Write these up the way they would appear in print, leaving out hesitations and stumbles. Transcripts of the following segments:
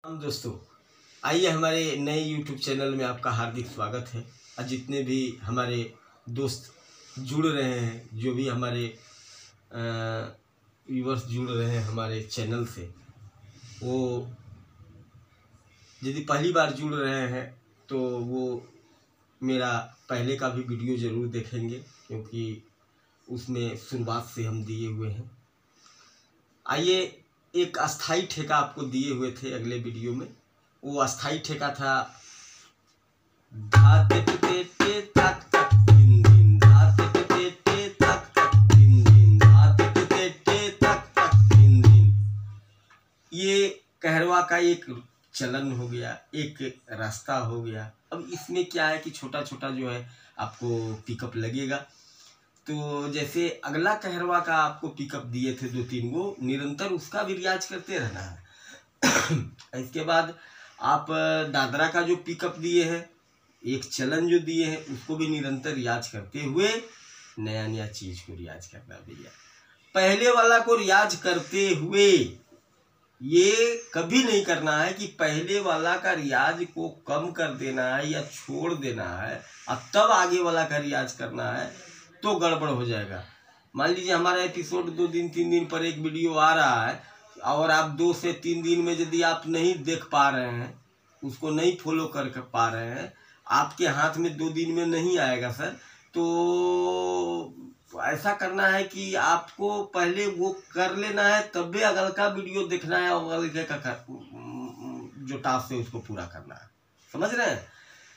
हम दोस्तों, आइए हमारे नए YouTube चैनल में आपका हार्दिक स्वागत है। और जितने भी हमारे दोस्त जुड़ रहे हैं, जो भी हमारे व्यूवर्स जुड़ रहे हैं हमारे चैनल से, वो यदि पहली बार जुड़ रहे हैं तो वो मेरा पहले का भी वीडियो ज़रूर देखेंगे, क्योंकि उसमें शुरुआत से हम दिए हुए हैं। आइए, एक अस्थाई ठेका आपको दिए हुए थे अगले वीडियो में। वो अस्थाई ठेका था धा ते ते ते तक तक दिन दिन, धा ते ते ते तक तक दिन दिन, धा ते ते ते तक तक दिन दिन। ये कहरवा का एक चलन हो गया, एक रास्ता हो गया। अब इसमें क्या है कि छोटा छोटा जो है आपको पिकअप लगेगा। तो जैसे अगला कहरवा का आपको पिकअप दिए थे 2-3 गो, निरंतर उसका भी रियाज करते रहना है। इसके बाद आप दादरा का जो पिकअप दिए हैं, एक चलन जो दिए हैं, उसको भी निरंतर रियाज करते हुए नया नया चीज़ को रियाज करना भैया। पहले वाला को रियाज करते हुए ये कभी नहीं करना है कि पहले वाला का रियाज को कम कर देना है या छोड़ देना है और तब आगे वाला का रियाज करना है, तो गड़बड़ हो जाएगा। मान लीजिए हमारा एपिसोड 2 दिन 3 दिन पर एक वीडियो आ रहा है और आप 2 से 3 दिन में यदि आप नहीं देख पा रहे हैं, उसको नहीं फॉलो कर पा रहे हैं, आपके हाथ में 2 दिन में नहीं आएगा सर, तो ऐसा करना है कि आपको पहले वो कर लेना है, तब भी अगल का वीडियो देखना है और अगल का जो टास्क है उसको पूरा करना है। समझ रहे हैं?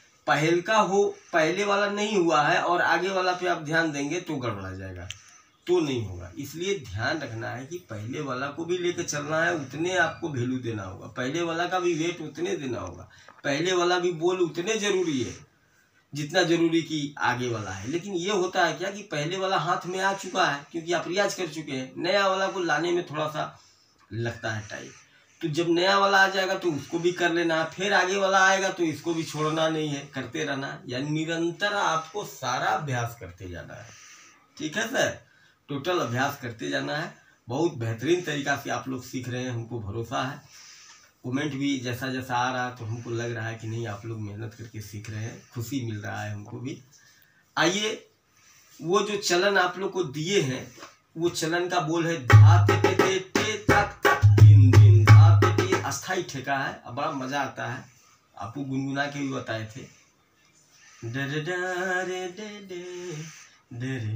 पहले वाला नहीं हुआ है और आगे वाला पे आप ध्यान देंगे तो गड़बड़ा जाएगा, तो नहीं होगा। इसलिए ध्यान रखना है कि पहले वाला को भी लेकर चलना है, उतने आपको वैल्यू देना होगा, पहले वाला का भी वेट उतने देना होगा, पहले वाला भी बोल उतने जरूरी है जितना जरूरी कि आगे वाला है। लेकिन ये होता है क्या कि पहले वाला हाथ में आ चुका है क्योंकि आप रियाज कर चुके हैं, नया वाला को लाने में थोड़ा सा लगता है टाइम। तो जब नया वाला आ जाएगा तो उसको भी कर लेना, फिर आगे वाला आएगा तो इसको भी छोड़ना नहीं है, करते रहना। यानी निरंतर आपको सारा अभ्यास करते जाना है। ठीक है सर, टोटल अभ्यास करते जाना है। बहुत बेहतरीन तरीका से आप लोग सीख रहे हैं, हमको भरोसा है। कमेंट भी जैसा जैसा आ रहा है तो हमको लग रहा है कि नहीं, आप लोग मेहनत करके सीख रहे हैं, खुशी मिल रहा है हमको भी। आइए, वो जो चलन आप लोग को दिए हैं, वो चलन का बोल है धा ते ते ते तक तक दिन दिन, धा ते ते। अस्थाई ठेका है, अब बड़ा मजा आता है। आपको गुनगुना के भी बताए थे। डरे डरे डरे डरे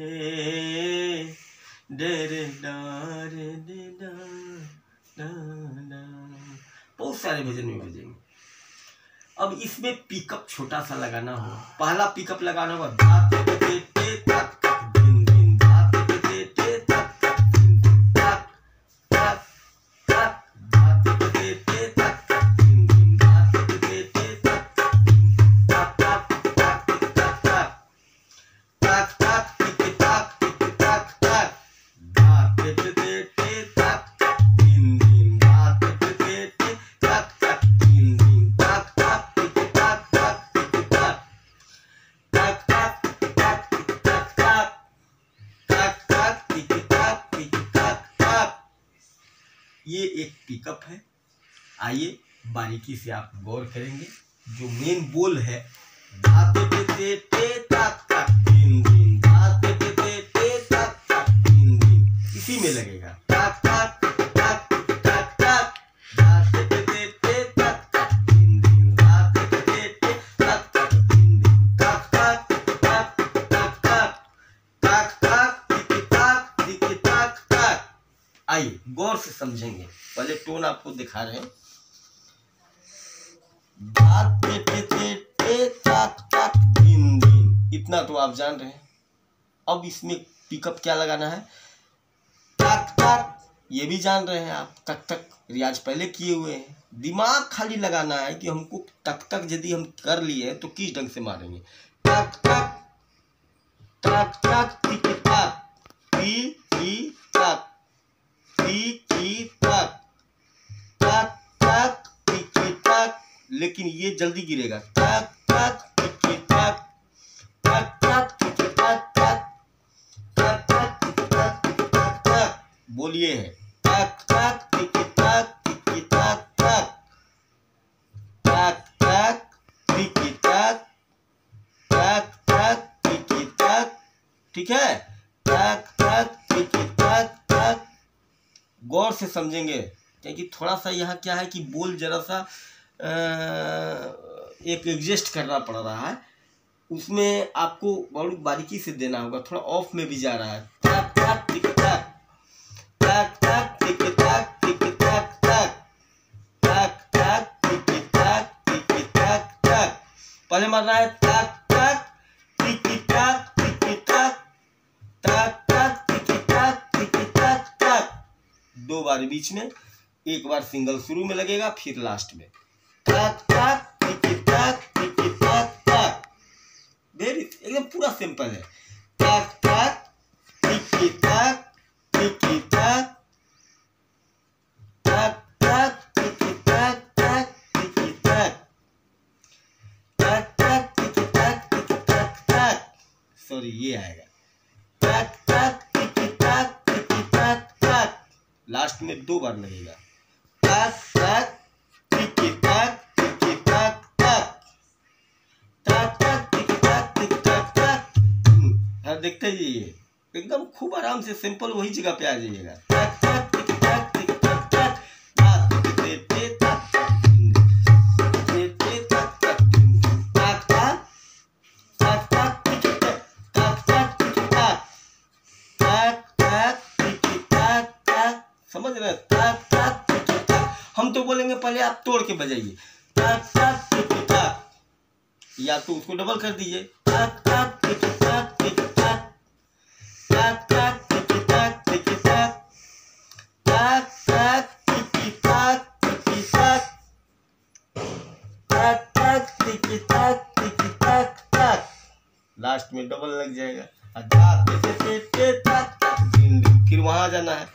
डरे डरे डरे, बहुत सारे भजन में बजेंगे। अब इसमें पिकअप छोटा सा लगाना होगा। पहला पिकअप लगाना होगा धा ते ते ते तक तक दिन दिन, धा ते ते ते तक तक दिन दिन, तक तक तक, धा ते ते ते तक तक दिन दिन, धा ते ते ते तक तक दिन दिन, तक तक तक तक तक तक तक टिक तक टिक तक तक, धा ते ते ते तक तक दिन दिन, धा ते ते ते तक तक दिन दिन, तक तक टिक तक तक टिक तक, तक तक तक टिक तक तक, तक तक टिक तक टिक तक तक। ये एक पिकअप है। आइए, बारीकी से आप गौर करेंगे। जो मेन बोल है धा ते ते ते तक तक दिन दिन, धा ते ते ते तक तक दिन दिन, इसी में लगेगा। तक तक तक तक तक, धा ते ते ते तक तक दिन दिन, धा ते ते ते तक तक दिन दिन, तक तक तक तक तक, तक तक टिक तक टिक तक तक। आइए, गौर से समझेंगे। पहले टोन आपको दिखा रहे हैं। धा ते ते तक तक दिन दिन, इतना तो आप जान रहे हैं। अब इसमें पिकअप क्या लगाना है? तक तक, ये भी जान रहे हैं आप। तक तक रियाज पहले किए हुए हैं। दिमाग खाली लगाना है कि हमको तक तक यदि हम कर लिए तो किस ढंग से मारेंगे। तक तक तक तक टिक तक, टी टी तक, टी टी तक, तक तक टिक तक, लेकिन ये जल्दी गिरेगा। तक तक टिक तक, तक तक टिक तक तक, तक तक टिक तक तक तक। बोलिए है तक तक टिक तक टिक तक तक, ठीक है, तक तक टिक तक तक। गौर से समझेंगे क्योंकि थोड़ा सा यहाँ क्या है कि बोल जरा सा एक एडजस्ट करना पड़ रहा है, उसमें आपको बहुत बारीकी से देना होगा, थोड़ा ऑफ में भी जा रहा है। तक तक टिक तक तक तक टिक तक टिक तक तक तक तक टिक तक टिक तक तक। पहले मारना है तक तक टिक तक टिक तक तक तक टिक तक टिक तक तक। 2 बार बीच में, 1 बार सिंगल शुरू में लगेगा, फिर लास्ट में तक तक टिक तक टिक तक तक। वेरी एकदम पूरा सिंपल है। तक तक टिक तक टिक तक तक तक टिक तक तक टिक तक तक तक टिक तक टिक तक तक। सॉरी ये आएगा तक तक टिक तक टिक तक तक। लास्ट में 2 बार लगेगा। तक तक टिक तक टिक तक तक तक तक टिक तक टिक तक तक। देखते जाइए एकदम खूब आराम से सिंपल वही जगह पे आ जाइएगा। तक तक टिक तक टिक तक तक समझ रहे? तक तक टिक तक। हम तो बोलेंगे पहले आप तोड़ के बजाइए तक तक टिक तक, या तो उसको डबल कर दीजिए तक तक टिक तक टिक तक तक तक टिक तक टिक तक तक तक टिक तक टिक तक तक तक टिक तक टिक तक तक। लास्ट में डबल लग जाएगा। फिर वहां जाना है।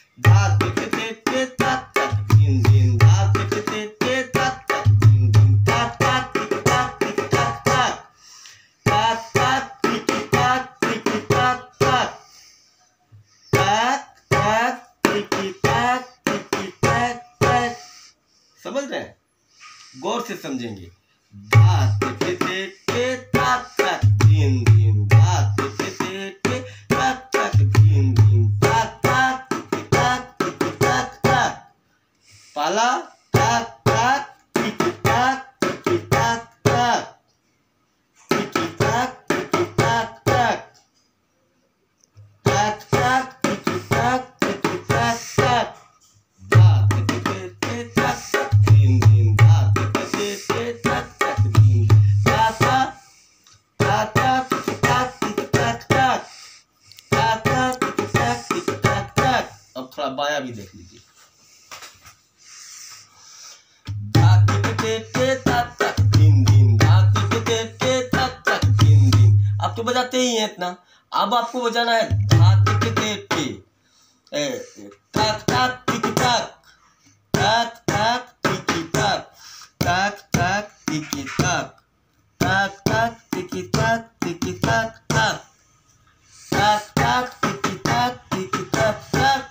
समझ रहे हैं? गौर से समझेंगे। पहला तक तक टिक तक टिक तक तक टिक तक टिक तक तक तक तक टिक तक टिक तक तक। अब थोड़ा बाया भी देख लीजिए। अब तो बजाते ही हैं इतना। अब आपको बजाना है तक तक टिक तक तक तक टिक तक तक तक टिक तक तक तक टिक तक टिक तक तक तक तक टिक तक टिक तक तक।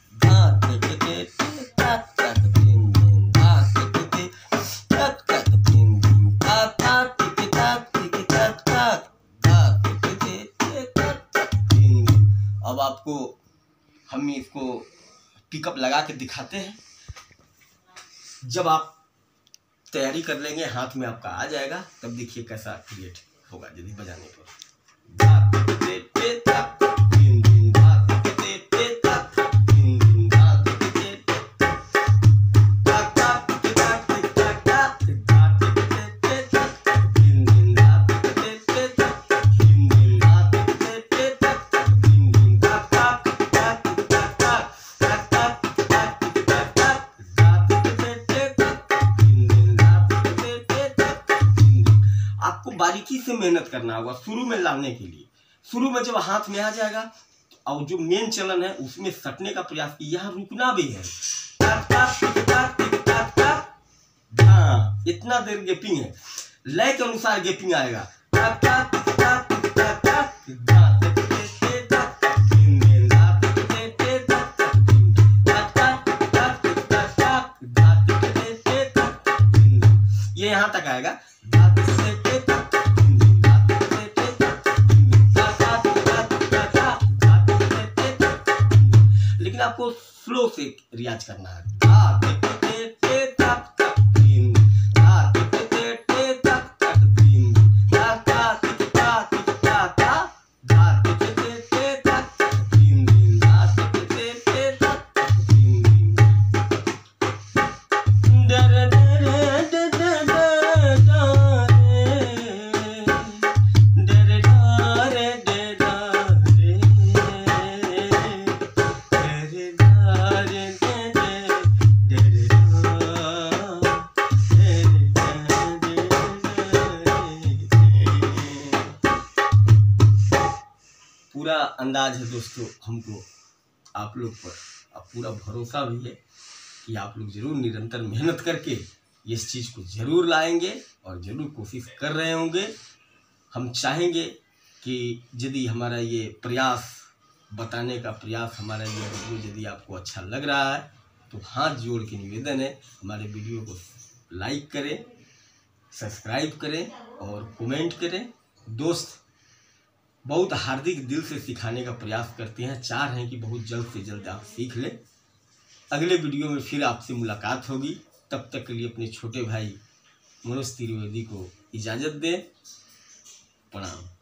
अब आपको हम इसको पिकअप लगा के दिखाते हैं। जब आप तैयारी कर लेंगे, हाथ में आपका आ जाएगा, तब देखिए कैसा क्रिएट होगा यदि बजाने पर। बारीकी से मेहनत करना होगा शुरू में लाने के लिए। शुरू में जब हाथ में आ जाएगा और जो मेन चलन है उसमें सटने का प्रयास की, यहाँ रुकना भी है। हाँ, इतना देर गैपिंग है, लय के अनुसार गैपिंग आएगा। ये यहाँ तक आएगा। आपको स्लो से रियाज करना है। धा ते ते ते तक तक दिन, धा ते ते ते तक तक दिन, धा ता ति ता ति ता ता, धा ते ते ते तक तक दिन दिन, धा ते ते तक तक दिन दिन। डर डर डर डर डर पूरा अंदाज है दोस्तों हमको आप लोग पर, अब पूरा भरोसा भी है कि आप लोग जरूर निरंतर मेहनत करके इस चीज़ को जरूर लाएंगे और ज़रूर कोशिश कर रहे होंगे। हम चाहेंगे कि यदि हमारा ये प्रयास बताने का प्रयास, हमारा ये वीडियो यदि आपको अच्छा लग रहा है तो हाथ जोड़ के निवेदन है हमारे वीडियो को लाइक करें, सब्सक्राइब करें और कमेंट करें। दोस्त बहुत हार्दिक दिल से सिखाने का प्रयास करते हैं, चाह रहे हैं कि बहुत जल्द से जल्द आप सीख लें। अगले वीडियो में फिर आपसे मुलाकात होगी, तब तक के लिए अपने छोटे भाई मनोज त्रिवेदी को इजाज़त दें। प्रणाम।